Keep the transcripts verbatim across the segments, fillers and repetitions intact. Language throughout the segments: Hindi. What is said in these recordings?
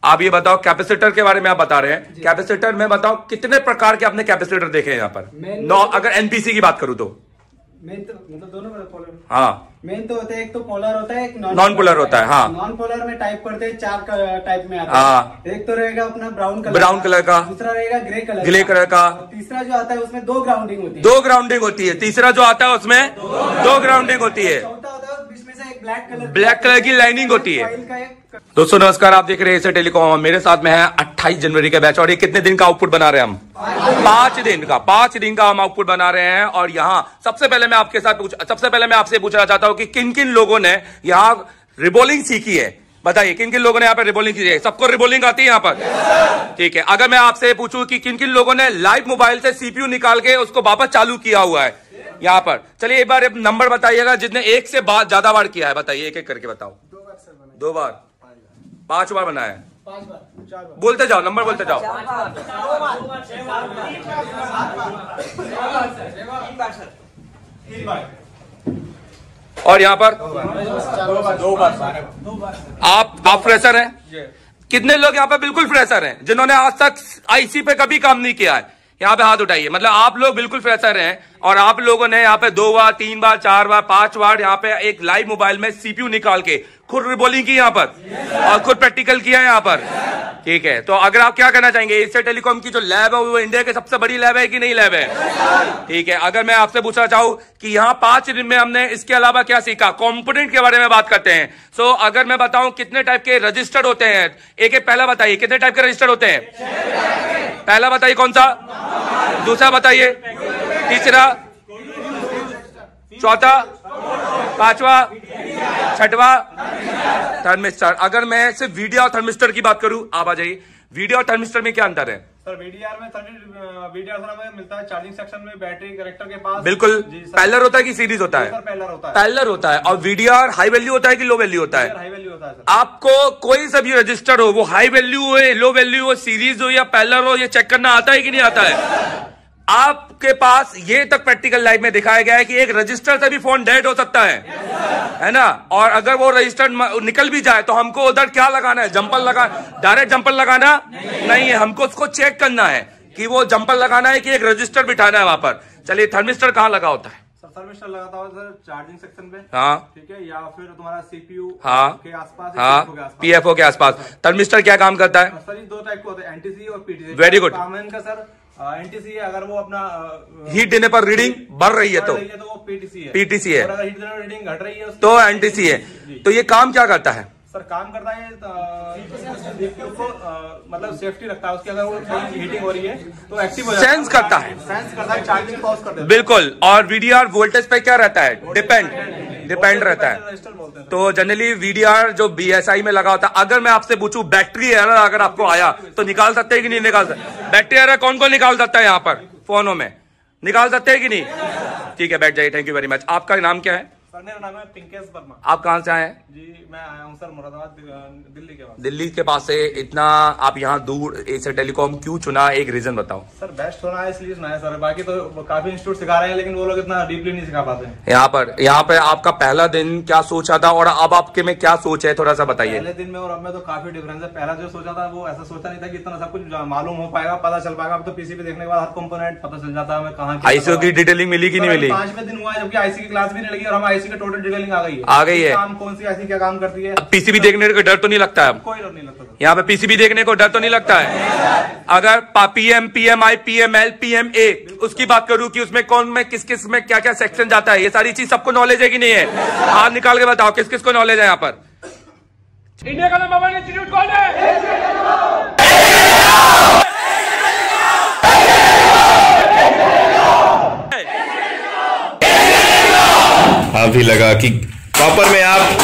आप ये बताओ कैपेसिटर के बारे में आप बता रहे हैं, कैपेसिटर में बताओ कितने प्रकार के आपने कैपेसिटर देखे हैं यहाँ पर? नौ, अगर एनपीसी की बात करूं तो मेन तो मतलब दोनों पोलर। हाँ, मेन तो होता है, एक तो पोलर होता है, एक नॉन पोलर होता है। हाँ, नॉन पोलर में टाइप करते हैं, चार टाइप में आता है। हाँ, एक तो रहेगा अपना ब्राउन कलर ब्राउन कलर का, दूसरा रहेगा ग्रे कलर ग्रे कलर का, तीसरा जो आता है उसमें दो ग्राउंडिंग होती है। दो ग्राउंडिंग होती है। तीसरा जो आता है उसमें दो ग्राउंडिंग होती है। चौथा होता है बीच में से एक ब्लैक कलर ब्लैक कलर की लाइनिंग होती है। दोस्तों नमस्कार, आप देख रहे हैं एसर टेलीकॉम। मेरे साथ में है अट्ठाईस जनवरी का बैच और ये कितने दिन का आउटपुट बना रहे हैं हम? पांच दिन का पांच दिन का हम आउटपुट बना रहे हैं। और यहाँ सबसे पहले मैं आपके साथ पूछ सबसे पहले मैं आपसे पूछना चाहता हूँ कि किन किन लोगों ने यहाँ रिबोलिंग सीखी है? बताइए किन किन लोगों ने यहाँ पे रिबोलिंग की है? सबको रिबोलिंग आती है यहाँ पर? ठीक है। अगर मैं आपसे पूछूं कि किन किन लोगों ने लाइव मोबाइल से सीपीयू निकाल के उसको वापस चालू किया हुआ है यहाँ पर? चलिए एक बार नंबर बताइएगा जिसने एक से ज्यादा बार किया है। बताइए एक एक करके बताओ। दो बार सर बनाया। दो बार, पांच बार बनाया है? पांच बार, चार बार। बोलते जाओ, नंबर बोलते जाओ। और यहाँ पर दो बार। आप आप फ्रेशर हैं? कितने लोग यहाँ पे बिल्कुल फ्रेशर हैं जिन्होंने आज तक आईसी पे कभी काम नहीं किया है? यहाँ पे हाथ उठाइए। मतलब आप लोग बिल्कुल फ्रेशर हैं और आप लोगों ने यहाँ पे दो बार, तीन बार, चार बार, पांच बार यहाँ पे एक लाइव मोबाइल में सीपीयू निकाल के खुद रिबोलिंग की यहाँ पर और खुद प्रैक्टिकल किया है यहाँ पर। ठीक है, तो अगर आप क्या कहना चाहेंगे, एसर टेलीकॉम की जो लैब है वो इंडिया की सबसे बड़ी लैब है कि नहीं लैब है? ठीक है। अगर मैं आपसे पूछना चाहूँ कि यहाँ पांच दिन में हमने इसके अलावा क्या सीखा, कंपोनेंट के बारे में बात करते हैं। सो अगर मैं बताऊं कितने टाइप के रजिस्टर होते हैं, एक एक पहला बताइए कितने टाइप के रजिस्टर होते हैं? पहला बताइए कौन सा, दूसरा बताइए, तीसरा, चौथा, पांचवा, छठवा, थर्मिस्टर। अगर मैं सिर्फ वीडियो और थर्मिस्टर की बात करूं, आप आ जाइए। वीडियो और थर्मिस्टर में क्या अंतर है? सर वीडीआर में वीडीआर में मिलता है चार्जिंग सेक्शन में बैटरी कनेक्टर के पास। बिल्कुल। पैरेलल होता है कि सीरीज होता है? पैरेलल होता है। पैरेलल होता है। और वीडीआर हाई वैल्यू होता है कि लो वैल्यू होता है? हाई वैल्यू होता है सर। आपको कोई सा भी रजिस्टर हो, वो हाई वैल्यू हो, लो वैल्यू हो, सीरीज हो या पैरेलल हो, ये चेक करना आता है कि नहीं आता है? आपके पास ये तक प्रैक्टिकल लाइफ में दिखाया गया है कि एक रजिस्टर से भी फोन डेड हो सकता है, है ना? और अगर वो रजिस्टर निकल भी जाए तो हमको उधर क्या लगाना है, जंपर लगा, डायरेक्ट जंपर लगाना नहीं, नहीं है, हमको उसको चेक करना है कि वो जंपर लगाना है कि एक रजिस्टर बिठाना है वहां पर। चलिए, थर्मिस्टर कहाँ लगा होता है? सर थर्मिस्टर लगाता है सर चार्जिंग सेक्शन पे। हाँ, ठीक है, या फिर तुम्हारा सीपीयू हाँ के आसपास, हाँ, पीएफओ के आसपास। थर्मिस्टर क्या काम करता है? सर दो टाइप के होते हैं, एनटीसी और पीटीसी। Very good. काम है इनका सर एनटीसी है, अगर वो अपना हीट देने पर रीडिंग बढ़ रही है तो तो वो पीटीसी है। पीटीसी है। और अगर हीट देने पर रीडिंग घट रही है तो एनटीसी है। तो ये काम क्या करता है? सर काम करता है को मतलब सेफ्टी रखता है उसकी, अगर वो हीटिंग हो रही है तो एक्टिव हो जाता है, सेंस करता है, सेंस करता है, चार्जिंग पॉज कर देता है। बिल्कुल। और वीडीआर वोल्टेज पे क्या रहता है? डिपेंड डिपेंड रहता है। तो जनरली वीडीआर जो बीएसआई में लगा होता है, अगर मैं आपसे पूछूं बैटरी एरर अगर आपको आया तो निकाल सकते हैं कि नहीं निकाल सकते? बैटरी एरर कौन कौन निकाल सकता है यहाँ पर? फोनों में निकाल सकते हैं कि नहीं? ठीक है, बैठ जाइए। Thank you very much. आपका नाम क्या है? सर मेरा नाम है पिंकेश वर्मा। आप कहाँ से आए हैं? जी मैं आया हूँ सर मुरादाबाद, दिल्ली के पास। दिल्ली के पास से इतना आप यहाँ दूर एसर टेलीकॉम क्यों चुना, एक रीजन बताओ। सर बेस्ट होना है इसलिए चुना है सर, बाकी तो काफी इंस्टीट्यूट सिखा रहे हैं लेकिन वो लोग इतना डीपली नहीं सिखा पाते हैं। यहाँ पर यहाँ पे आपका पहला दिन क्या सोचा था और अब आपके में क्या सोच है, थोड़ा सा बताइए। पहले दिन में और अब में तो काफी डिफरेंस है। पहला जो सोचा था वो ऐसा सोचा नहीं था कि इतना सब कुछ मालूम हो पाएगा, पता चल पाएगा। अब तो पीसी पे देखने के बाद हर कंपोनेंट पता चल जाता है हमें कहाँ। आईसीयू की डिटेलिंग मिली कि नहीं मिली? पांचवें दिन हुआ है जबकि आईसी की क्लास भी नहीं लगी और हमें आईसी की टोटल डिटेलिंग आ गई है। आ गई है। काम कौन सी आईसी क्या काम करती है। पीसीबी देखने का डर तो नहीं लगता है? कोई डर नहीं लगता। यहाँ पे पीसीबी देखने को डर तो नहीं लगता है? अगर पीएम पीएमआई पीएमएल पीएमए उसकी बात करूं कि उसमें कौन में किस किस में क्या क्या सेक्शन जाता है, ये सारी चीज सबको नॉलेज है कि नहीं है? हाथ निकाल के बताओ किस किस को नॉलेज है यहाँ पर। इंडिया का नंबर वन इंस्टीट्यूट कौन है? अभी लगा कि प्रॉपर में आप।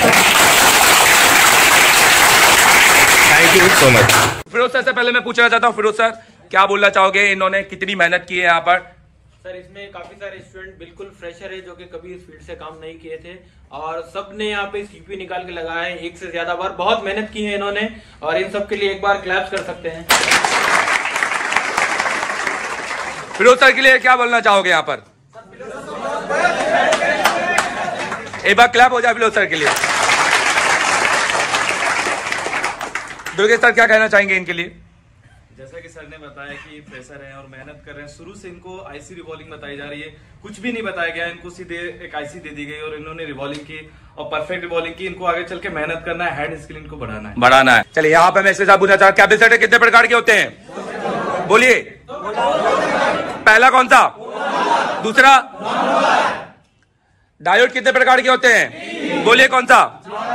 Thank you so much. Firoz sir से पहले मैं पूछना चाहता हूँ, फिरोज सर क्या बोलना चाहोगे, इन्होंने कितनी मेहनत की है यहाँ पर? सर इसमें काफी सारे स्टूडेंट बिल्कुल फ्रेशर है जो कि कभी इस फील्ड से काम नहीं किए थे और सब ने यहाँ पे सीपीयू निकाल के लगाया है एक से ज्यादा बार। बहुत मेहनत की है इन्होंने और इन सब के लिए एक बार क्लैप्स कर सकते हैं। फिरोज सर के लिए क्या बोलना चाहोगे यहाँ पर? एक बार क्लैप हो जाए फिरोज सर के लिए। दुर्गेश सर क्या कहना चाहेंगे इनके लिए? जैसा कि सर ने बताया कि फ्रेशर हैं और मेहनत कर रहे हैं, शुरू से इनको आईसी रिवॉल्विंग बताई जा रही है, कुछ भी नहीं बताया गया, इनको सीधे एक आईसी दे दी गई और इन्होंने रिवॉल्विंग की और परफेक्ट रिवॉल्विंग की। इनको आगे चल के मेहनत करना है, हैंड स्किल इनको बढ़ाना है बढ़ाना है चलिए यहाँ पे मैं इसके साथ पूछना चाहता हूँ, कैपेसिटर कितने प्रकार के होते हैं? बोलिए। पहला कौन सा? दूसरा? डायोड कितने प्रकार के होते हैं? बोलिए कौन सा?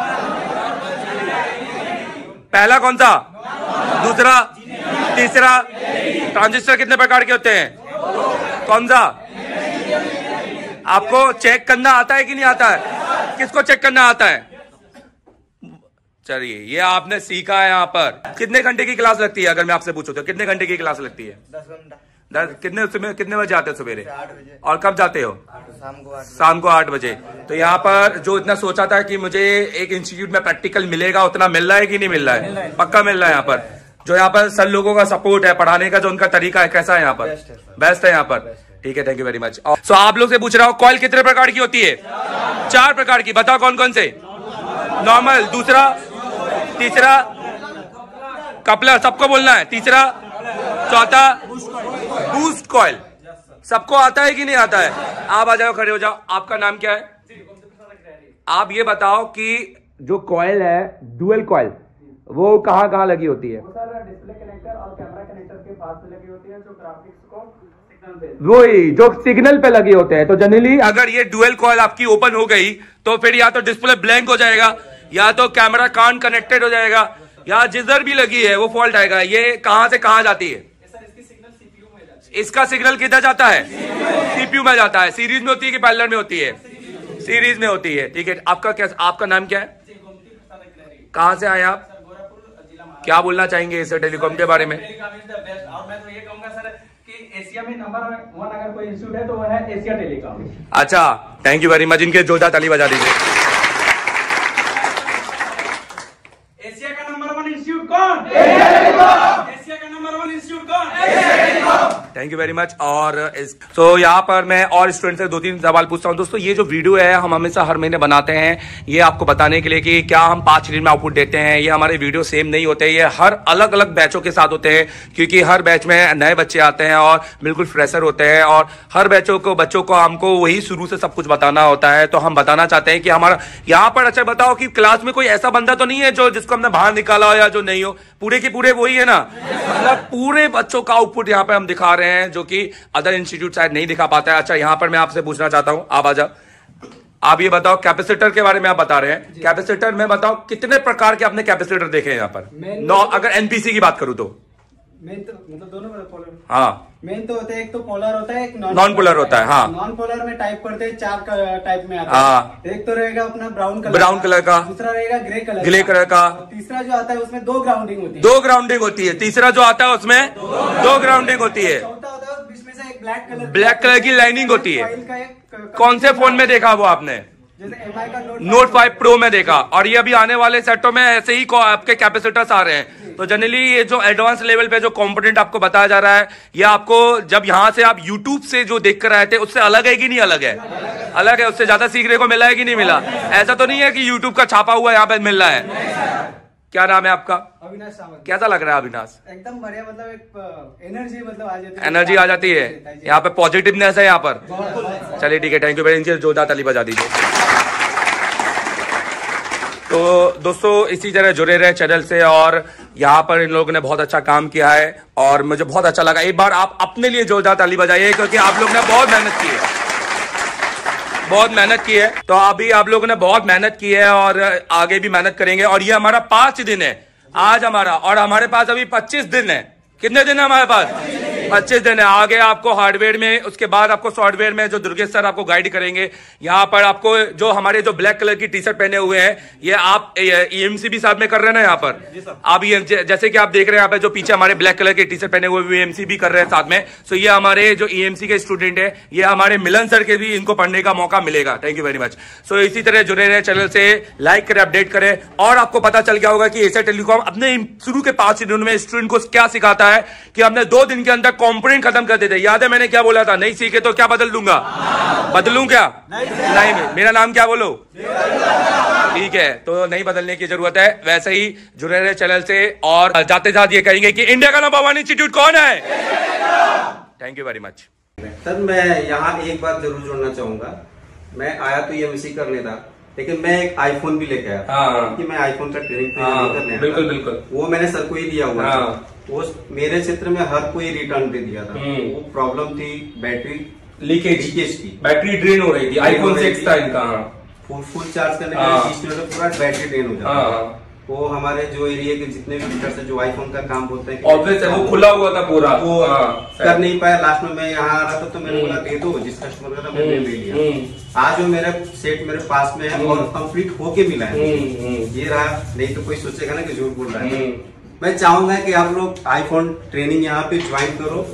पहला कौन सा? दूसरा? तीसरा? ट्रांजिस्टर कितने प्रकार के होते हैं? कौन सा? आपको चेक करना आता है कि नहीं आता है? किसको चेक करना आता है? चलिए ये आपने सीखा है। यहाँ पर कितने घंटे की क्लास लगती है? अगर मैं आपसे पूछूं तो कितने घंटे की क्लास लगती है? दस घंटा। दस कितने सुबह कितने बजे आते हो? सवेरे? आठ बजे। और कब जाते हो? शाम को आठ शाम को आठ बजे। तो यहाँ पर जो इतना सोचा था कि मुझे एक इंस्टीट्यूट में प्रैक्टिकल मिलेगा, उतना मिल रहा है कि नहीं मिल रहा है? पक्का मिल रहा है। यहाँ पर जो यहाँ पर सर लोगों का सपोर्ट है, पढ़ाने का जो उनका तरीका है, कैसा है यहाँ पर? बेस्ट है यहाँ पर। ठीक है, thank you very much. So आप लोग से पूछ रहा हूँ, कॉइल कितने प्रकार की होती है? चार प्रकार की। बताओ कौन कौन से? नॉर्मल, दूसरा, तीसरा कपलर, सबको बोलना है, तीसरा, चौथा बूस्ट कॉइल। सबको आता है कि नहीं आता है? आप आ जाओ, खड़े हो जाओ। आपका नाम क्या है? आप ये बताओ कि जो कॉइल है डुअल कॉइल वो कहाँ कहाँ लगी होती है? सर डिस्प्ले कनेक्टर और कैमरा कनेक्टर के पास में लगी होती है, जो ग्राफिक्स को सिग्नल दे, वही जो सिग्नल पे लगे होते हैं। तो जनरली अगर ये डुअल कॉइल आपकी ओपन हो गई तो फिर या तो डिस्प्ले ब्लैंक हो जाएगा, या तो कैमरा कान कनेक्टेड हो जाएगा, या जिधर भी लगी है वो फॉल्ट आएगा। ये कहां से कहां जाती है? इसका सिग्नल किधर जाता है? सीपीयू में जाता है। सीरीज में होती है कि पैरेलल में होती है? सीरीज में होती है। ठीक है, आपका क्या, आपका नाम क्या है? कहां से आए आप? क्या बोलना चाहेंगे इस टेलीकॉम के बारे में? और मैं तो ये कहूंगा सर कि एशिया में नंबर वन अगर कोई इंस्टीट्यूट है तो वो है एशिया टेलीकॉम। अच्छा, थैंक यू वेरी मच। इनके जोरदार ताली बजा दीजिए। एशिया का नंबर वन इंस्टीट्यूट कौन? एशिया का नंबर वन इंस्टीट्यूट कौन? Thank you very much. और सो so, यहाँ पर मैं और स्टूडेंट से दो तीन सवाल पूछता हूँ। दोस्तों ये जो वीडियो है हम हमेशा हर महीने बनाते हैं, ये आपको बताने के लिए कि क्या हम पांच मिनट में आउटपुट देते हैं। ये हमारे वीडियो सेम नहीं होते, ये हर अलग अलग बैचों के साथ होते हैं, क्योंकि हर बैच में नए बच्चे आते हैं और बिल्कुल फ्रेशर होते हैं, और हर बैचों को बच्चों को हमको वही शुरू से सब कुछ बताना होता है। तो हम बताना चाहते हैं कि हमारा यहाँ पर, अच्छा बताओ कि क्लास में कोई ऐसा बंदा तो नहीं है जो जिसको हमने बाहर निकाला हो या जो नहीं हो? पूरे के पूरे वही है ना, मतलब पूरे बच्चों का आउटपुट यहाँ पे हम दिखा रहे हैं, जो कि अदर इंस्टीट्यूट शायद नहीं दिखा पाता है। अच्छा यहाँ पर मैं आपसे पूछना चाहता हूँ, आप आ जाओ, आप ये बताओ कैपेसिटर के बारे में आप बता रहे हैं। कैपेसिटर में बताओ कितने प्रकार के आपने कैपेसिटर देखे हैं यहाँ पर? नौ, अगर एनपीसी की बात करूं तो मेन तो मतलब दोनों पोलर। हाँ, मेन तो होता है, एक तो पोलर होता है, एक नॉन पोलर होता है। हाँ, नॉन पोलर में टाइप करते हैं, चार टाइप में आता हाँ। है। एक तो रहेगा अपना ब्राउन कलर ब्राउन कलर का, दूसरा रहेगा ग्रे कलर ग्रे कलर का, तीसरा जो आता है उसमें दो ग्राउंडिंग होती है। दो ग्राउंडिंग होती है। तीसरा जो आता है उसमें दो ग्राउंडिंग होती है। चौथा होता है बीच में से एक ब्लैक कलर ब्लैक कलर की लाइनिंग होती है। का एक कौन से फोन में देखा वो आपने? जैसे एम आई का नोट फाइव प्रो में देखा। और ये अभी आने वाले सेटों में ऐसे ही आपके कैपेसिटर्स आ रहे हैं। तो जनरली ये जो एडवांस लेवल पे जो कंपोनेंट आपको बताया जा रहा है, ये आपको जब यहाँ से आप यूट्यूब से जो देख कर आए थे उससे अलग है कि नहीं अलग है? अलग है। उससे ज्यादा सीखने को मिला है कि नहीं मिला? ऐसा तो नहीं है कि यूट्यूब का छापा हुआ यहाँ पे मिल रहा है। क्या नाम है आपका? अविनाश सावंत। कैसा लग रहा है अविनाश? एकदम बढ़िया, मतलब एक एनर्जी मतलब आ जाती है। एनर्जी आ जाती है यहाँ पे, पॉजिटिवनेस है यहाँ पर। चलिए ठीक है, थैंक यू वेरी मच। जोरदार ताली बजा दीजिए। तो दोस्तों इसी तरह जुड़े रहे चैनल से, और यहाँ पर इन लोगों ने बहुत अच्छा काम किया है और मुझे बहुत अच्छा लगा। एक बार आप अपने लिए जोरदार ताली बजाइए, क्योंकि आप लोग ने बहुत मेहनत की है, बहुत मेहनत की है। तो अभी आप लोगों ने बहुत मेहनत की है और आगे भी मेहनत करेंगे। और ये हमारा पांच दिन है आज हमारा, और हमारे पास अभी पच्चीस दिन है। कितने दिन है हमारे पास? पच्चीस दिन है। आगे आपको हार्डवेयर में, उसके बाद आपको सॉफ्टवेयर में जो दुर्गेश सर आपको गाइड करेंगे। यहाँ पर आपको जो हमारे जो ब्लैक कलर की टी शर्ट पहने हुए हैं, ये आप ईएमसी भी साथ में कर रहे हैं ना यहाँ पर? आप ये जैसे कि आप देख रहे हैं यहाँ पे जो पीछे हमारे ब्लैक कलर की टी शर्ट पहने हुए ईएमसी भी कर रहे हैं साथ में। सो ये हमारे जो ईएमसी के स्टूडेंट है, ये हमारे मिलन सर के भी इनको पढ़ने का मौका मिलेगा। Thank you very much. So इसी तरह जुड़े रहे चैनल से, लाइक करें, अपडेट करें, और आपको पता चल गया होगा कि एशिया टेलीकॉम अपने शुरू के पांच दिनों में स्टूडेंट को क्या सिखाता है कि हमने दो दिन के अंदर कंपोनेंट खत्म कर देते। याद है मैंने क्या बोला था? नहीं सीखे तो क्या बदल दूंगा? बदलूं क्या? नहीं, नहीं। मेरा नाम क्या बोलो? ठीक है, तो नहीं बदलने की जरूरत है, वैसे ही जुड़े रहे चैनल से। और जाते जाते ये कहेंगे कि इंडिया का नंबर वन इंस्टीट्यूट कौन है। Thank you very much sir. मैं यहाँ एक बात जरूर जोड़ना चाहूंगा, मैं आया तो ये एमएससी करने था, लेकिन मैं एक आईफोन भी लेके आया हाँ। कि मैं आईफोन का ट्रेनिंग हाँ, करने बिल्कुल बिल्कुल, वो मैंने सर को ही दिया हुआ हाँ। था। वो मेरे क्षेत्र में हर कोई रिटर्न दे दिया था। वो प्रॉब्लम थी बैटरी लीकेज लीकेज की, बैटरी ड्रेन हो रही थी। आईफोन सिक्स था इनका। फुल फुल चार्ज करने हाँ। के बीस मिनट पूरा बैटरी ड्रेन हो जाता हाँ। है। वो हमारे जो एरिया के जितने भी मीटर्स है जो आईफोन का काम बोलते हैं, ऑब्वियस है, वो खुला हुआ था पूरा, वो हाँ, कर नहीं पाया। लास्ट में मैं यहाँ आ रहा था तो मैंने बोला दे दो, जिस कस्टमर का था मैंने ले लिया। आज वो मेरा सेट मेरे पास में है और कंप्लीट होके मिला है। ये रहा, नहीं तो कोई सोचेगा ना कि झूठ बोल रहा है। मैं चाहूंगा कि आप लोग आईफोन ट्रेनिंग यहाँ पे ज्वाइन करो।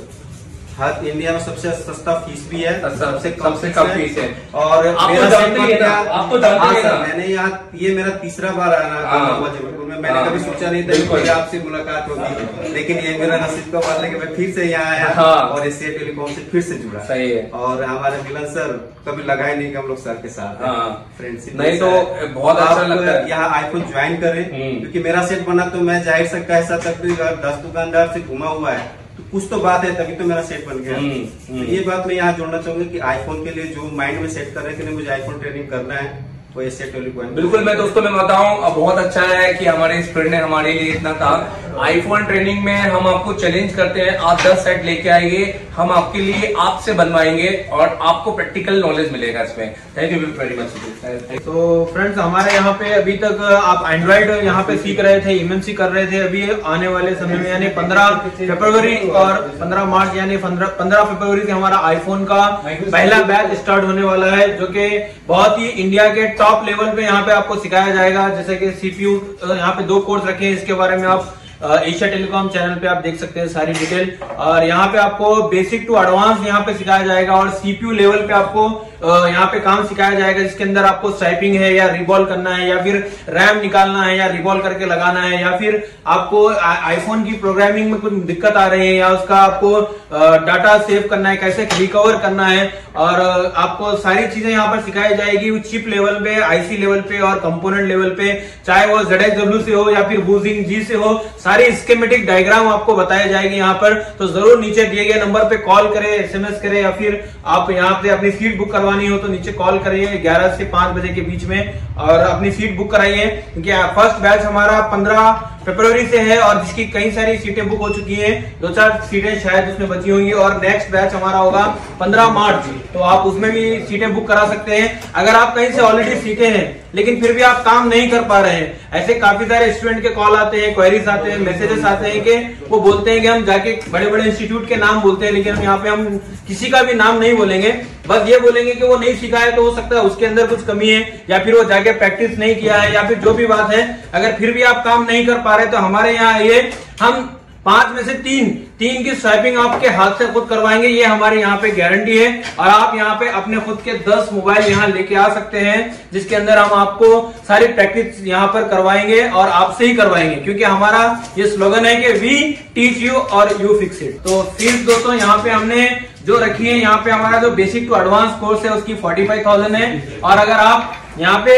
हर इंडिया में सबसे सस्ता फीस भी है, सबसे कम सबसे कम फीस है। और आपको जानते ही है ना, आपको जानते ही है ना। मैंने यहाँ ये मेरा तीसरा बार आना जबलपुर में। मैंने कभी सोचा नहीं था कि आपसे मुलाकात होगी, लेकिन ये मेरा नसीब का बात है कि मैं फिर से यहाँ आया और एशिया टेलीकॉम से फिर से जुड़ा। सही है। और हमारे मिलन सर कभी लगा ही नहीं कि हम लोग सर के साथ फ्रेंडशिप नहीं, तो बहुत अच्छा लगता है। यहाँ आईफोन ज्वाइन करें, क्योंकि मेरा सेट बना तो मैं जाहिर सा कैसा तक भी दस दुकानदार से घुमा हुआ है, तो कुछ तो बात है, तभी तो मेरा सेट बन गया। तो ये बात मैं यहाँ जोड़ना चाहूंगा कि आईफोन के लिए जो माइंड में सेट कर रहे हैं कि नहीं मुझे आईफोन ट्रेनिंग करना है, वो एशिया टेलीकॉम। बिल्कुल, मैं दोस्तों मैं बताऊं, बहुत अच्छा है कि हमारे स्टूडेंट ने हमारे लिए इतना कहा। आईफोन ट्रेनिंग में हम आपको चैलेंज करते हैं, आप दस सेट लेके आइए, हम आपके लिए आपसे बनवाएंगे और आपको प्रैक्टिकल नॉलेज मिलेगा इसमें। Thank you very much. तो फ्रेंड्स, हमारे यहाँ पे अभी तक आप एंड्रॉइड यहाँ पे सीख रहे थे, एमएनसी कर रहे थे। अभी आने वाले समय में यानी पंद्रह फरवरी और पंद्रह मार्च यानी पंद्रह फरवरी से हमारा आईफोन का पहला बैच स्टार्ट होने वाला है, जो कि बहुत ही इंडिया के टॉप लेवल पे यहाँ पे आपको सिखाया जाएगा। जैसे कि सीपीयू यहाँ पे दो कोर्स रखे हैं, इसके बारे में आप एशिया टेलीकॉम चैनल पे आप देख सकते हैं सारी डिटेल। और यहाँ पे आपको बेसिक टू एडवांस यहाँ पे सिखाया जाएगा और सीपीयू लेवल पे आपको यहाँ पे काम सिखाया जाएगा, जिसके अंदर आपको स्वाइपिंग है या रिबॉल करना है या फिर रैम निकालना है या रिबॉल करके लगाना है, या फिर आपको आईफोन की प्रोग्रामिंग में कुछ दिक्कत आ रही है या उसका आपको डाटा सेव करना है, कैसे रिकवर करना है। और आपको सारी चीजें यहाँ पर सिखाई जाएगी चिप लेवल पे, आईसी लेवल पे और कंपोनेंट लेवल पे, चाहे वो जेडएक्सडब्ल्यू से हो या फिर बूजिंग जी से हो, सारी स्कीमेटिक डायग्राम आपको बताई जाएगी यहाँ पर। तो जरूर नीचे दिए गए नंबर पे कॉल करें, एसएमएस करें, या फिर आप यहाँ पे अपनी सीट बुक करवानी हो तो नीचे कॉल करिए ग्यारह से पांच बजे के बीच में और अपनी सीट बुक कराइए, क्योंकि फर्स्ट बैच हमारा पंद्रह फरवरी से है और जिसकी कई सारी सीटें बुक हो चुकी हैं, दो चार सीटें शायद उसमें बची होंगी। और नेक्स्ट बैच हमारा होगा पंद्रह मार्च, तो आप उसमें भी सीटें बुक करा सकते हैं। अगर आप कहीं से ऑलरेडी सीखे हैं लेकिन फिर भी आप काम नहीं कर पा रहे हैं, ऐसे काफी सारे स्टूडेंट के कॉल आते हैं, क्वेरीज आते हैं, मैसेजेस आते हैं कि वो बोलते हैं कि हम जाके बड़े बड़े इंस्टीट्यूट के नाम बोलते हैं, लेकिन हम यहाँ पे हम किसी का भी नाम नहीं बोलेंगे, बस ये बोलेंगे कि वो नहीं सीखा है तो हो सकता है उसके अंदर कुछ कमी है, या फिर वो जाके प्रैक्टिस नहीं किया है, या फिर जो भी बात है। अगर फिर भी आप काम नहीं कर पा रहे तो हमारे यहाँ आइए, हम पांच में से तीन तीन की स्वाइपिंग आपके हाथ से खुद करवाएंगे, ये हमारे यहाँ पे गारंटी है। और आप यहाँ पे अपने खुद के दस मोबाइल यहाँ लेके आ सकते हैं, जिसके अंदर हम आपको सारी प्रैक्टिस यहाँ पर करवाएंगे और आपसे ही करवाएंगे, क्योंकि हमारा ये स्लोगन है कि वी टीच यू और यू फिक्स इट। तो फीस दोस्तों यहाँ पे हमने जो रखी है, यहाँ पे हमारा जो बेसिक टू एडवांस कोर्स है उसकी फोर्टी फाइव थाउजेंड है, और अगर आप यहाँ पे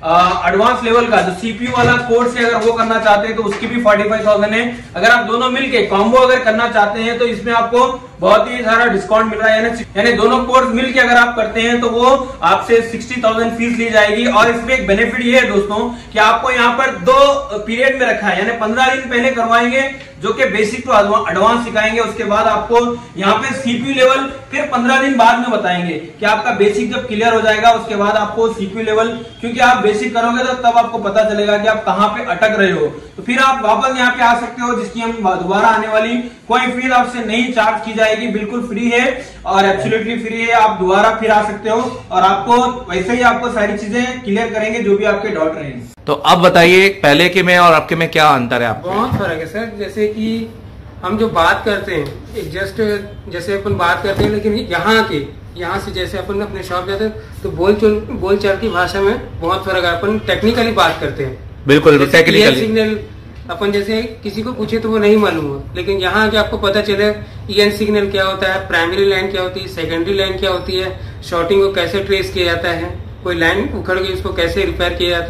एडवांस लेवल का जो सीपीयू वाला कोर्स है अगर वो करना चाहते हैं तो उसकी भी फोर्टी फाइव थाउजेंड है। अगर आप दोनों मिलके कॉम्बो अगर करना चाहते हैं तो इसमें आपको बहुत ही सारा डिस्काउंट मिल रहा है, यानी यानी दोनों कोर्स मिलके अगर आप करते हैं तो वो आपसे सिक्सटी थाउजेंड फीस ली जाएगी। और इसमें एक बेनिफिट ये है दोस्तों कि आपको यहाँ पर दो पीरियड में रखा है, यानी पंद्रह दिन पहले करवाएंगे जो कि बेसिक टू एडवांस सिखाएंगे, उसके बाद आपको यहाँ पे सीपीयू लेवल फिर पंद्रह दिन बाद में बताएंगे कि आपका बेसिक जब क्लियर हो जाएगा उसके बाद आपको सीपीयू लेवल, क्योंकि आप बेसिक करोगे तो तब आपको पता चलेगा कि आप कहाँ पे अटक रहे हो, तो फिर आप वापस यहाँ पे आ सकते हो, जिसकी हम दोबारा आने वाली कोई फीस आपसे नहीं चार्ज की जाएगी, बिल्कुल फ्री है और एब्सोल्युटली फ्री है। आप दोबारा फिर आ सकते हो और आपको वैसे ही आपको सारी चीजें क्लियर करेंगे जो भी आपके डाउट रहेंगे। तो अब बताइए पहले के में और आपके में क्या अंतर है आपको? बहुत फर्क है सर। जैसे कि हम जो बात करते हैं एक जस्ट जैसे अपन बात करते हैं, लेकिन यहाँ के यहाँ से जैसे अपन अपने शॉप जाते हैं तो बोल चल बोल चाल की भाषा में बहुत फर्क है। अपन टेक्निकली बात करते हैं, बिल्कुल टेक्निकली सिग्नल अपन जैसे किसी को पूछे तो वो नहीं मालूम हो, लेकिन यहाँ आके आपको पता चले ईएन सिग्नल क्या होता है, प्राइमरी लाइन क्या होती है, सेकेंडरी लाइन क्या होती है, शॉर्टिंग को कैसे ट्रेस किया जाता है, कोई लाइन उखड़ गई उसको कैसे रिपेयर किया जाता है।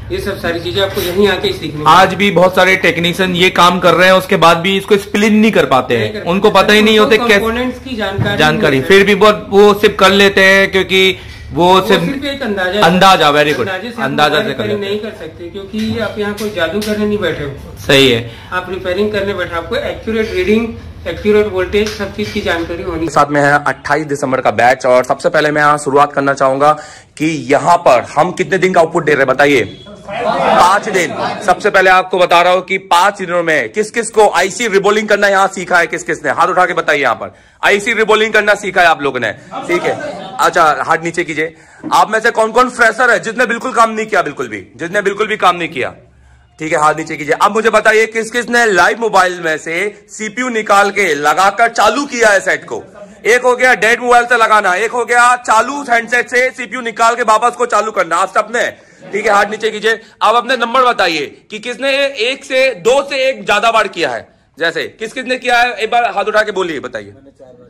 ये सब सारी चीजें आपको यहीं आके सीखनी। आज भी बहुत सारे टेक्नीशियन ये काम कर रहे हैं, उसके बाद भी इसको स्प्लिन नहीं कर पाते हैं, उनको पता ही नहीं होते कंपोनेंट्स की जानकारी जानकारी फिर भी बहुत वो सिर्फ कर लेते हैं, क्योंकि वो सिर्फ एक अंदाजा अंदाजा वेरी गुड अंदाजा से कर नहीं कर सकते, क्योंकि आप यहाँ कोई जादू करने नहीं बैठे हो। सही है, आप रिपेयरिंग करने बैठे, आपको एक्यूरेट रीडिंग, एक्यूरेट वोल्टेज, सब चीज की जानकारी होनी। साथ में है अट्ठाईस दिसंबर का बैच, और सबसे पहले मैं यहाँ शुरुआत करना चाहूंगा कि यहाँ पर हम कितने दिन का आउटपुट दे रहे हैं बताइए? पांच दिन। सबसे पहले आपको बता रहा हूँ कि पांच दिनों में किस किस को आईसी रिबोलिंग करना यहाँ सीखा है, किस किस ने हाथ उठा के बताइए। यहाँ पर आईसी रिबोलिंग करना सीखा है आप लोगों ने, ठीक है? अच्छा, हाथ नीचे कीजिए। आप में से कौन कौन फ्रेशर है जिसने बिल्कुल काम नहीं किया, बिल्कुल भी जिसने बिल्कुल भी काम नहीं किया? ठीक है, हाथ नीचे कीजिए। अब मुझे बताइए किस किस ने लाइव मोबाइल में से सीपीयू निकाल के लगाकर चालू किया है सेट को? एक हो गया डेड मोबाइल से लगाना, एक हो गया चालू हैंडसेट से सीपीयू निकाल के वापस को चालू करना। आप सबने, ठीक है, हाथ नीचे कीजिए। अब अपने नंबर बताइए कि किसने एक से दो से एक ज्यादा बार किया है, जैसे किस किस ने किया है? एक बार हाथ उठा के बोलिए, बताइए। चार बार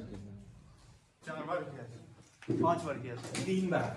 किया, पांच बार किया, तीन बार,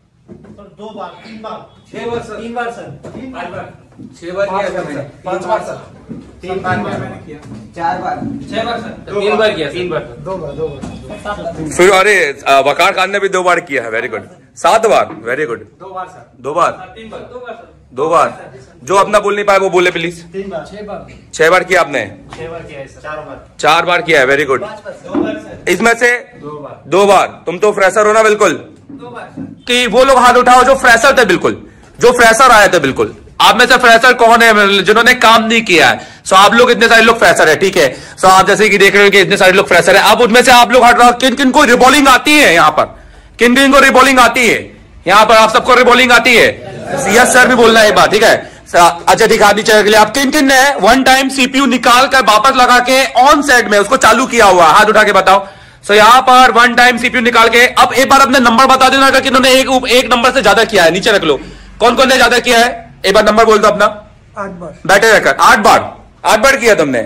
दो बार, तीन बार, छह बार सर, तीन बार सर, तीन बार, छह बार किया सर, पांच बार सर, तीन बार मैंने किया, चार बार, छह बार सर, तीन बार किया, तीन बार, दो बार, दो बार। फिर अरे वकार खान ने भी दो बार किया है, वेरी गुड। सात बार, वेरी गुड। दो बार सर, दो बार, तीन बार, दो बार सर, दो बार। जो अपना बोल नहीं पाए वो बोले प्लीज। तीन बार, छह बार, छह बार किया आपने? छह बार किया है सर, चार बार, चार बार किया है, वेरी गुड। दो बार सर, इसमें से दो बार, दो बार। तुम तो फ्रेशर हो ना बिल्कुल, दो बार सर। कि वो लोग हाथ उठाओ जो फ्रेशर थे, बिल्कुल जो फ्रेशर आए थे। बिल्कुल आप में से फ्रेशर कौन है जिन्होंने काम नहीं किया है? सो आप लोग इतने सारे लोग फ्रेशर है, ठीक है? सो आप जैसे कि देख रहे हो कि इतने सारे लोग फ्रेशर है। अब उनमें से आप लोग हाथ उठाओ किन किन को रिबॉलिंग आती है यहाँ पर? किन किन को रिबॉलिंग आती है यहाँ पर? आप सबको रिबॉलिंग आती है? यस सर भी बोलना है एक बार, ठीक है? अच्छा ठीक है, आदि चेक के लिए आप किन किन ने वन टाइम सीपीयू निकाल कर वापस लगा के ऑन सेट में उसको चालू किया हुआ? हाथ उठा के बताओ। सो so, यहाँ पर वन टाइम सीपीयू निकाल के, अब एक बार अपने नंबर बता देना कि किन्होंने एक एक नंबर से ज्यादा किया है। नीचे रख लो, कौन कौन ने ज्यादा किया है? एक बार नंबर बोल दो अपना। आठ बार, बैठे रहकर आठ बार, आठ बार किया तुमने?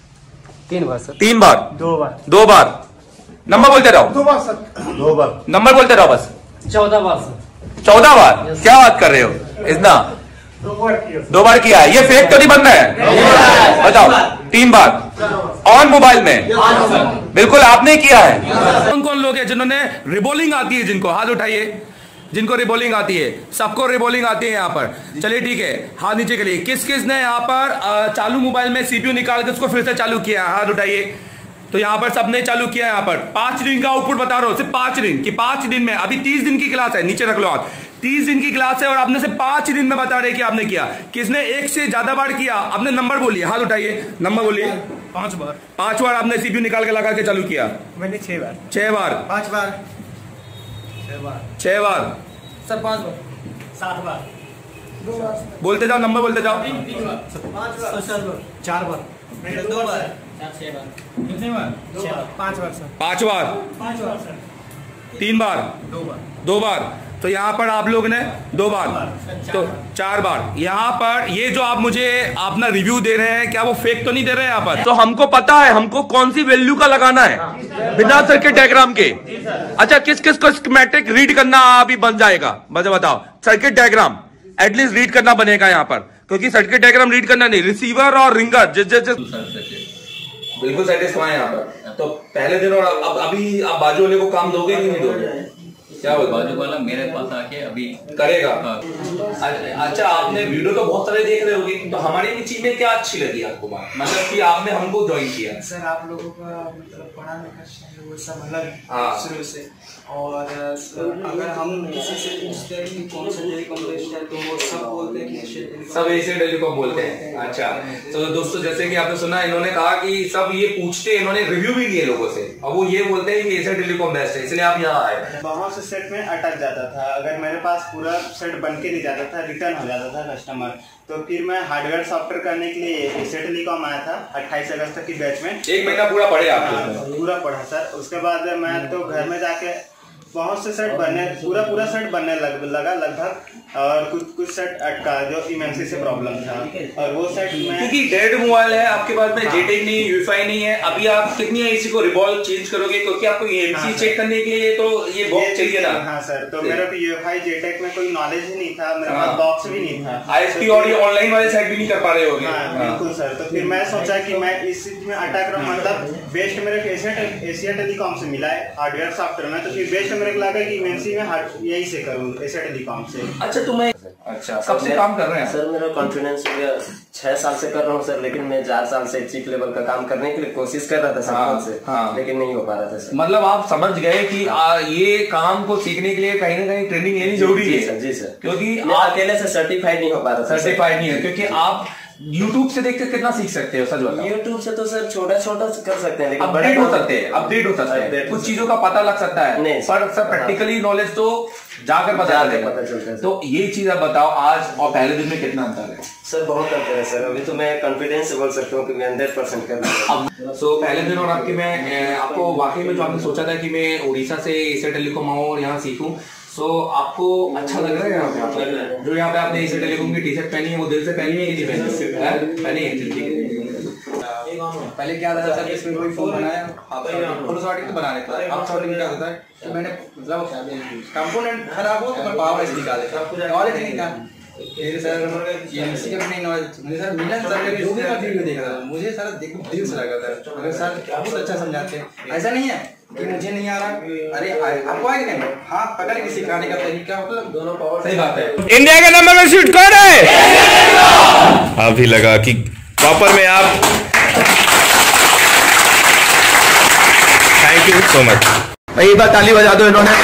तीन बार सर, तीन बार, दो बार, दो बार। नंबर बोलते रहो, दो बार सर, दो बार, नंबर बोलते रहो बस। चौदह बार सर, चौदह बार? क्या बात कर रहे हो इतना? दो बार किया, दो बार किया है। ये फेक तो नहीं बन रहा है? बताओ। तीन बार ऑन मोबाइल में? बिल्कुल आपने किया है। कौन कौन लोग हैं जिन्होंने रिबॉलिंग आती है? जिनको हाथ उठाइए, जिनको रिबॉलिंग आती है। सबको रिबॉलिंग आती है यहाँ पर, चलिए ठीक है, हाथ नीचे के लिए। किस किस ने यहाँ पर चालू मोबाइल में सीपीयू निकाल के उसको फिर से चालू किया? हाथ उठाइए। तो यहाँ पर सबने चालू किया। यहाँ पर पांच दिन का आउटपुट बता रहा हूँ, सिर्फ पांच दिन कि पांच दिन में, अभी तीस दिन की क्लास है, नीचे रख लो हाथ। तीस दिन की क्लास है और आपने से पांच दिन में बता रहे कि आपने किया। किसने एक से ज्यादा बार किया? आपने नंबर बोलिए, हाथ उठाइए, नंबर बोलिए। पांच बार, पांच बार आपने सीपीयू निकाल के लगा के चालू किया? मैंने छह बार, छह बार, पांच बार, छह बार, छह बार सर, पांच बार, सात बार, दो बार, बोलते जाओ, नंबर बोलते जाओ। पांच बार, चार बार, दो बार, छह बार, कितने बार? दो बार, पांच बार सर, पांच बार, पांच बार सर, तीन बार, दो बार, दो बार। तो यहाँ पर आप लोग ने दो बार, तो चार बार। यहाँ पर ये जो आप मुझे अपना रिव्यू दे रहे हैं, क्या वो फेक तो नहीं दे रहे हैं यहाँ पर? तो हमको पता है हमको कौन सी वैल्यू का लगाना है बिना सर्किट डायग्राम के। अच्छा, किस किस को स्कीमेटिक रीड करना अभी बन जाएगा? मुझे बताओ। सर्किट डायग्राम एटलीस्ट रीड करना बनेगा यहाँ पर, क्योंकि सर्किट डायग्राम रीड करना नहीं, रिसीवर और रिंगर जिस जिस बिल्कुल सेटिस्फाई है यहाँ पर। तो पहले दिन और अब अभी आप बाजू वाले को काम दोगे कि नहीं दोगे? क्या बोल? बाजू वाला मेरे पास आके अभी करेगा। हाँ। अच्छा, आपने वीडियो तो बहुत सारे देख रहे होंगे, तो हमारी चीज में क्या अच्छी लगी आपको बात, मतलब कि आपने हमको ज्वाइन किया? सर आप लोगों का मतलब पढ़ा लिखा स्टाइल वो सब अलग है हाँ। शुरू से। और अगर हम किसी से पूछते हैं कि कौन सा टेलीकॉम बेस्ट है तो वो सब बोलते हैं कि सब एशिया टेलीकॉम बोलते हैं। अच्छा, तो दोस्तों जैसे कि आपने सुना, इन्होंने कहा कि सब ये पूछते, इन्होंने रिव्यू भी लिए लोगों से, और वो ये बोलते हैं कि एशिया टेलीकॉम बेस्ट है, इसलिए आप यहाँ आए। बहुत से सेट में अटक जाता था, अगर मेरे पास पूरा सेट बन के नहीं जाता था, रिटर्न हो जाता था कस्टमर, तो फिर मैं हार्डवेयर सॉफ्टवेयर करने के लिए एशिया टेलीकॉम आया था अट्ठाईस अगस्त की बैच में। एक महीना पूरा पढ़े आप? पूरा पढ़ा सर। उसके बाद मैं तो घर में जाके बहुत से सेट बनने पूरा पूरा सेट बनने लग, लगा लगभग और कुछ कुछ सेट अटका जो इमरजेंसी से प्रॉब्लम था और वो सेट में क्योंकि डेड मोबाइल है आपके पास में जेटेक नहीं यूएफआई नहीं है अभी आप कितनी एसी को रिवॉल्व चेंज करोगे क्योंकि आपको एमसी हाँ, चेक करने के लिए तो ये बॉक्स चाहिए ना। हाँ सर तो मेरे को यूएफआई जेटेक में कोई नॉलेज ही नहीं था मेरे पास बॉक्स भी नहीं था आईएसपी और ये ऑनलाइन वाले साइट भी नहीं कर पा रहे होगे। हाँ, बिल्कुल सर तो फिर मैं सोचा कि मैं इस चीज में अटैक रहा मतलब बेस्ट मेरे को एशिया एशिया टेलीकॉम से मिला है हार्डवेयर सॉफ्टवेयर में तो फिर बेस्ट मेरे को लगा कि इमरजेंसी में यही से करूँ एशिया टेलीकॉम से। अच्छा तुम्हें अच्छा कब से काम कर रहे हैं सर? मेरा कॉन्फिडेंस हो गया छह साल से कर रहा हूँ सर लेकिन मैं चार साल से चीफ लेवल का काम करने के लिए कोशिश कर रहा था सर हाँ, से हाँ, लेकिन नहीं हो पा रहा था सर। मतलब आप समझ गए कि आ, ये काम को सीखने के लिए कहीं ना कहीं ट्रेनिंग लेनी जरूरी है। जी सर जी सर क्योंकि आप अकेले से सर्टिफाइड नहीं हो पा रहा था सर्टिफाइड नहीं है क्योंकि आप यूट्यूब से देख के कितना सीख सकते हो सच बताओ। यूट्यूब से तो सर छोटा छोटा कर सकते हैं लेकिन अपडेट हो सकते हैं अपडेट हो सकते हैं कुछ चीजों का पता लग सकता है नहीं पर सर प्रैक्टिकली नॉलेज तो जाकर पता चलता है। तो ये चीज आप बताओ आज और पहले दिन में कितना अंतर है? सर बहुत अंतर है सर। अभी तो मैं कॉन्फिडेंस से बोल सकता हूँ कि मैं हंड्रेड परसेंट कर रहा हूँ। सो पहले दिन और आपके मैं आपको वाकई में जो आपने सोचा था कि मैं उड़ीसा से एशिया टेलीकॉम आऊँ और यहाँ सीखूं सो आपको अच्छा लग रहा है यहाँ पे जो यहाँ पे आपने एशिया टेलीकॉम की टी शर्ट पहनी है वो दिल से पहनी है कि नहीं पहनी है? पहले क्या था सर इसमें कोई फोन बनाया फुल शॉटिंग तो बना लेता है अब शॉटिंग क्या होता है तो मैंने मतलब कंपोनेंट खराब हो तो मैं पावर से निकाल देता हूं नॉलेज नहीं था फिर सर एमसी का नहीं नॉलेज मुझे सर मिला सर के जो भी मैं वीडियो देख रहा था मुझे सर देख दिल से लगा था अगर सर बहुत अच्छा समझाते हैं ऐसा नहीं है कि मुझे नहीं आ रहा अरे आपको आएगा नहीं हाँ पकड़ के सिखाने का तरीका मतलब दोनों पावर सही बात है। इंडिया का नंबर वन शूट कौन है? अभी लगा कि प्रॉपर में आप थैंक यू सो मच भाई एक बार ताली बजा दो। इन्होंने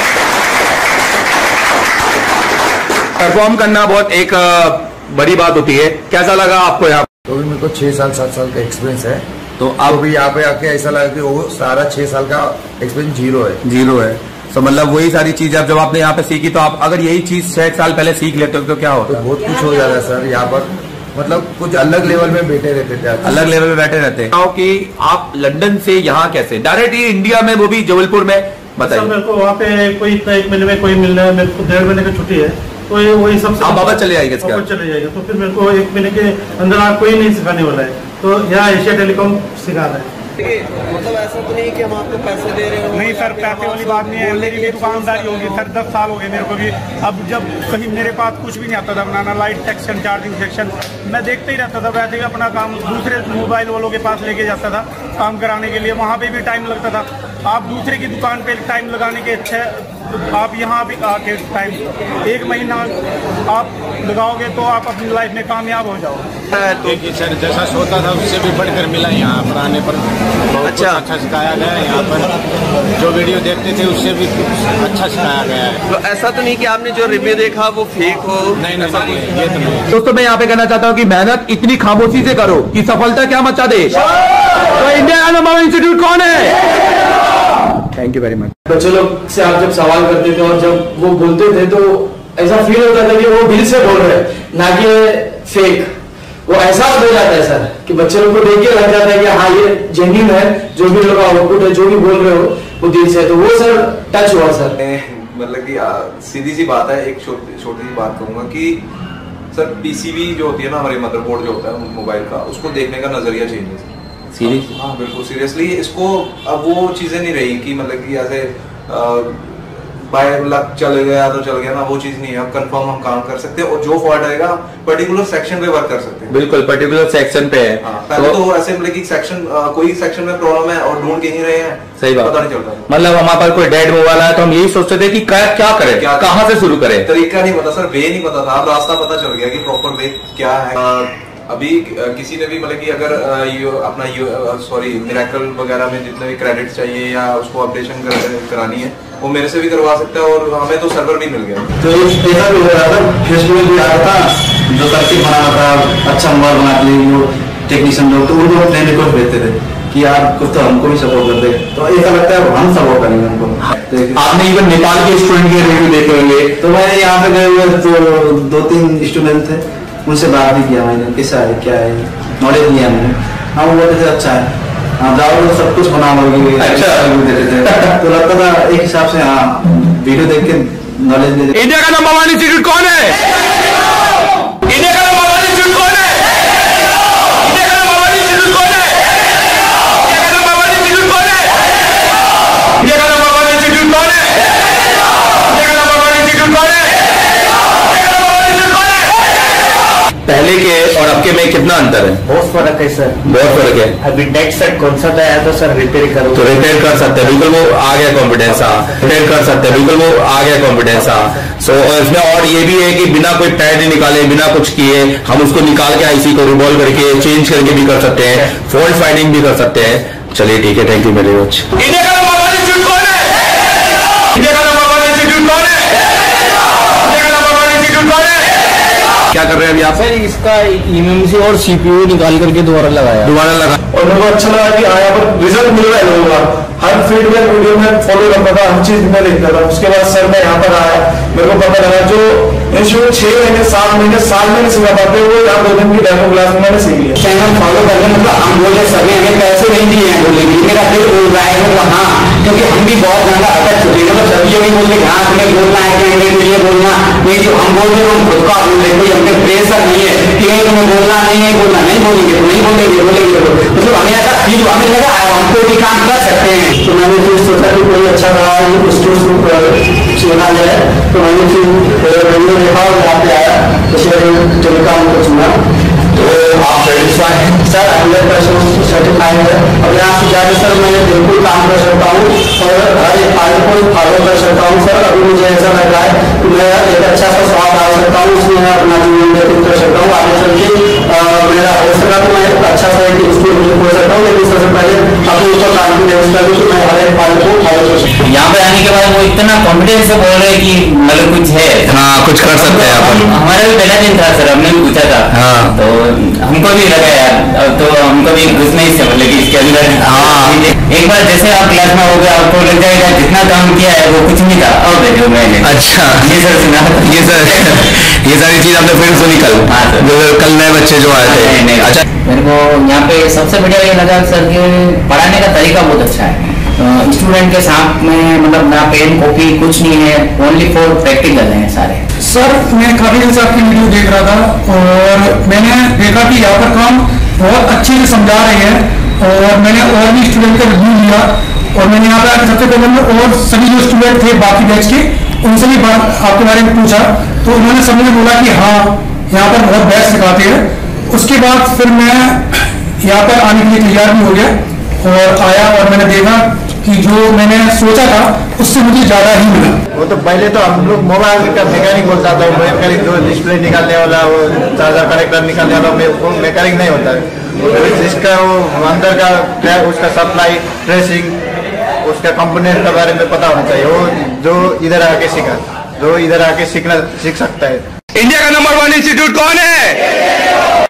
परफॉर्म करना बहुत एक बड़ी बात होती है। कैसा लगा आपको यहाँ? तो भी मेरे को छह साल सात साल का एक्सपीरियंस है तो आप भी यहाँ पे आके ऐसा लगा कि वो सारा छह साल का एक्सपीरियंस जीरो है जीरो है तो मतलब वही सारी चीज अब जब आपने यहाँ पे सीखी तो आप अगर यही चीज छह साल पहले सीख लेते हो तो क्या होता? तो बहुत कुछ हो जाता है सर। यहाँ पर मतलब कुछ अलग लेवल में बैठे रहते थे अलग लेवल में बैठे रहते हैं कि आप लंदन से यहाँ कैसे डायरेक्ट इंडिया में वो भी जबलपुर में बताइए। मेरे को वहाँ पे कोई इतना एक महीने में कोई मिलना है मेरे को डेढ़ महीने की छुट्टी है तो ये वही सब आप वापस चले जाएंगे वापस चले जाएगा तो फिर मेरे को एक महीने के अंदर आप कोई नहीं सिखाने वाला है तो यहाँ एशिया टेलीकॉम सिखा रहा है। मतलब ऐसा तो नहीं कि हम आपको पैसे दे रहे हो? नहीं सर पैसे वाली बात नहीं है। मेरी भी दुकानदारी होगी सर दस साल हो गए मेरे को भी। अब जब कहीं मेरे पास कुछ भी नहीं आता था बनाना लाइट सेक्शन चार्जिंग सेक्शन मैं देखते ही रहता था वैसे ही अपना काम दूसरे मोबाइल वालों के पास लेके जाता था काम कराने के लिए वहाँ पे भी टाइम लगता था। आप दूसरे की दुकान पे टाइम लगाने के अच्छे आप यहाँ भी आके टाइम एक महीना आप लगाओगे तो आप अपनी लाइफ में कामयाब हो जाओगे। तो सर जैसा सोचा था उससे भी बढ़कर मिला यहाँ पर आने पर अच्छा अच्छा सिखाया गया है। यहाँ पर जो वीडियो देखते थे उससे भी अच्छा सिखाया गया है। तो ऐसा तो नहीं कि आपने जो रिव्यू देखा वो फेक हो? नहीं नहीं ये तो नहीं। दोस्तों मैं यहाँ पे कहना चाहता हूँ कि मेहनत इतनी खामोशी से करो कि सफलता क्या मचा दे। तो इंडिया नंबर वन इंस्टीट्यूट कौन है? Thank you very much. बच्चे लोग से आप जब सवाल करते थे और जब वो बोलते थे तो ऐसा फील होता था कि वो दिल से बोल रहे हैं ना कि फेक। वो ऐसा हो जाता है सर कि बच्चे लोग को देख के लग जाता है कि हाँ ये जेन्युइन है जो भी लोग आउटपुट है जो भी बोल रहे हो वो दिल से। तो वो सर टच हुआ सर। मतलब कि सीधी सी बात है एक छोटी छोटी सी बात कहूंगा कि सर पीसीबी जो होती है ना हमारे मदरबोर्ड जो होता है मोबाइल का उसको देखने का नजरिया चेंज है। सीरियसली? हाँ बिल्कुल सीरियसली। इसको अब वो चीजें नहीं रही कि मतलब कि ऐसे बाय लक चल गया तो चल गया ना वो चीज नहीं है। अब कंफर्म हम काम कर सकते हैं और जो फॉल्ट आएगा पर्टिकुलर सेक्शन पे वर्क कर सकते हैं। बिल्कुल पर्टिकुलर सेक्शन पे है। हाँ, पहले तो, तो ऐसे मतलब कि सेक्शन कोई सेक्शन में प्रॉब्लम है और ढूंढ के नहीं रहे हैं। सही बात पता नहीं चलता। मतलब हमारे पास कोई डेड मोबाइल है तो हम यही सोचते थे कि क्या क्या करें कहाँ से शुरू करें। तरीका नहीं पता सर वे नहीं पता था। अब रास्ता पता चल गया कि प्रॉपर वे क्या है। अभी किसी ने भी मतलब कि अगर यू, अपना सॉरी मिरेकल वगैरह में जितने भी क्रेडिट चाहिए या उसको अपडेशन कर, करानी है वो मेरे से भी करवा सकता है और हमें तो सर्वर भी मिल गया। तो ऐसा भी हो रहा था फेसबुक भी आया था जो सर्किट बना रहा था अच्छा मोबाइल बनाते हैं वो टेक्नीशियन लोग तो वो लोग अपने रिक्वेस्ट भेजते थे कि यार कुछ तो हमको भी सपोर्ट कर दे। तो ऐसा लगता है हम सपोर्ट करेंगे उनको। आपने इवन नेपाल के स्टूडेंट के रिव्यू देखे होंगे? तो मैंने यहाँ पे गए हुए तो दो तीन स्टूडेंट थे उनसे बात भी किया मैंने कैसा है क्या है नॉलेज लिया मैंने। हाँ वो बोलते थे अच्छा है हाँ ब्लाउज सब कुछ बना होगी। अच्छा देते थे तो लगता था एक हिसाब से हाँ वीडियो देख के नॉलेज दे। इंडिया का नंबर वन इंस्टीट्यूट कौन है? इंडिया का नंबर वन इंस्टीट्यूट कौन है? इंडिया का नंबर वन इंस्टीट्यूट कौन है? इंडिया का नंबर वन इंस्टीट्यूट कौन है? इंडिया का नंबर वन इंस्टीट्यूट कौन है? इंडिया का नंबर वन इंस्टीट्यूट कौन है? इंडिया का नंबर वन इंस्टीट्यूट कौन है? पहले के और अब के में कितना अंतर है? बहुत फर्क है सर, बहुत फर्क है। अभी नेट सेट कौन सा आया तो सर रिपेयर करो तो रिपेयर कर सकते हैं, बिल्कुल वो आ गया कॉन्फिडेंस। हाँ रिपेयर कर सकते हैं, बिल्कुल वो आ गया कॉन्फिडेंस। हाँ सो इसमें और ये भी है कि बिना कोई पैड निकाले, बिना कुछ किए हम उसको निकाल के आईसी को रिवॉल्व करके चेंज करके भी कर सकते हैं, फॉल्ट फाइंडिंग भी कर सकते हैं। चलिए ठीक है, thank you very much. India का नंबर वन इंस्टीट्यूट कौन है? इंडिया का नंबर वन इंस्टीट्यूट कौन है? इंडिया का नंबर वन इंस्टीट्यूट कौन है? क्या कर रहे हैं अभी आप? सर इसका ईएमएमसी और सीपीयू निकाल करके दोबारा लगाया दोबारा लगा और मेरे को अच्छा लगा कि हाँ यहाँ पर रिजल्ट मिल रहा है लोगों का। हर फीडबैक वीडियो में फॉलो करता था, हर चीज में देखता था। उसके बाद सर मैं यहाँ पर आया, मेरे को पता लगा जो इंस्टीट्यूट छह महीने सात महीने साल में नहीं सिखा पाते वो यहाँ दो दिन की डेमो क्लास में मैंने सीख लिया। चैनल फॉलो करने मतलब हम बोले सभी हमें पैसे नहीं दिए हैं बोले, मेरा दिल बोल रहा है मतलब हाँ, क्योंकि हम भी बहुत ज्यादा अटक चुके हैं। मतलब सभी ये नहीं बोलते हाँ तुम्हें बोलना है कि ये बोलना नहीं, जो हम बोल रहे हम खुद का बोल रहे, कोई हमने प्रेशर नहीं है कि तुम्हें बोलना नहीं है, बोलना नहीं बोलेंगे तो नहीं बोलेंगे बोलेंगे मतलब हमें ऐसा फील हमें लगा हमको भी काम कर सकते हैं। तो मैंने फिर सोचा कि कोई अच्छा रहा चुना जाए, तो मैंने फिर वीडियो देखा और यहाँ पे आया तो फिर टेलीकॉम को चुना। तो आप सेटिस्फाई हैं? सर हंड्रेड परसेंट सर्टिफाइड है। अब यहाँ से जाकर सर मैं बिल्कुल काम कर सकता हूँ और हर एक पार्ट को फॉलो कर सकता हूँ। सर अभी मुझे ऐसा लग रहा है कि मैं एक अच्छा सा स्वाद आ सकता हूँ, उसमें मैं अपना जीवन व्यतीत कर सकता हूँ। आगे चल के मेरा हो सका तो मैं अच्छा सा एक इंस्टीट्यूट खोल सकता हूँ, लेकिन सबसे पहले अपने ऊपर कॉन्फिडेंस करूँ कि मैं हर एक पार्ट को फॉलो कर सकता हूँ। यहाँ पे आने के बाद वो इतना कॉन्फिडेंस से बोल रहे कि मतलब कुछ है। हाँ कुछ कर सकते हैं अपन। हमारा भी पहला दिन था सर, हमने भी पूछा था। हाँ तो हमको भी लगा यार, तो हमको भी कुछ नहीं से मतलब कि इसके अंदर हाँ एक बार जैसे आप क्लास में हो गया आपको लग जाएगा जितना काम किया है वो कुछ नहीं था। और देखो मैंने अच्छा ये सर सुना ये सर ये सारी चीज आपने फिर सुनी कल? हाँ सर कल नए बच्चे जो आए थे। अच्छा मेरे को यहाँ पे सबसे बढ़िया ये लगा सर कि पढ़ाने का तरीका बहुत अच्छा है। स्टूडेंट के साथ में मतलब ना पेन कॉपी कुछ नहीं है, ओनली फॉर प्रैक्टिकल है सारे। सर मैं काफी दिन से आपकी वीडियो देख रहा था और मैंने देखा कि यहाँ पर काम बहुत अच्छे से समझा रहे हैं और मैंने और भी स्टूडेंट का रिव्यू लिया और मैंने यहाँ पर सबसे पहले मैं और सभी जो स्टूडेंट थे बाकी बैच के उनसे भी बात आपके बारे में पूछा तो उन्होंने सबने बोला कि हाँ यहाँ पर बहुत बेस्ट सिखाते हैं। उसके बाद फिर मैं यहाँ पर आने के लिए तैयार भी हो गया और आया और मैंने देखा कि जो मैंने सोचा था उससे मुझे ज्यादा ही मिला। वो तो पहले तो हम लोग मोबाइल का मैकेनिक बोलता था, मैकेनिक जो डिस्प्ले निकालने वाला वो चार्जर कनेक्टर निकालने वाला वो मैकेनिक नहीं होता है। जिसका वो अंदर का उसका सप्लाई ट्रेसिंग उसका कंपोनेंट के बारे में पता होना चाहिए, वो जो इधर आके सीखा जो इधर आके सीखना सीख सकता है। इंडिया का नंबर वन इंस्टीट्यूट कौन है?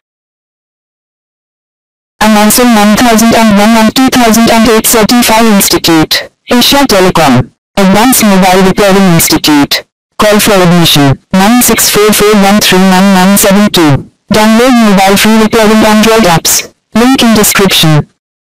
Amazon one thousand one and two thousand eight Certified Institute, Asia Telecom, Advanced Mobile Repairing Institute. Call for admission nine six four four one three nine nine seven two. Download mobile free repairing Android apps. Link in description.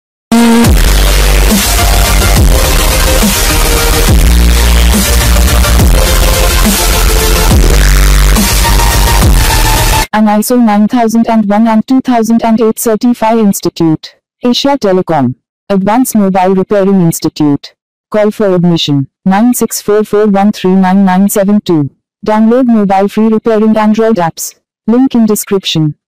An I S O nine thousand one and two thousand eight Certified Institute, Asia Telecom, Advanced Mobile Repairing Institute. Call for admission nine six four four one three nine nine seven two. Download mobile free repairing Android apps. Link in description.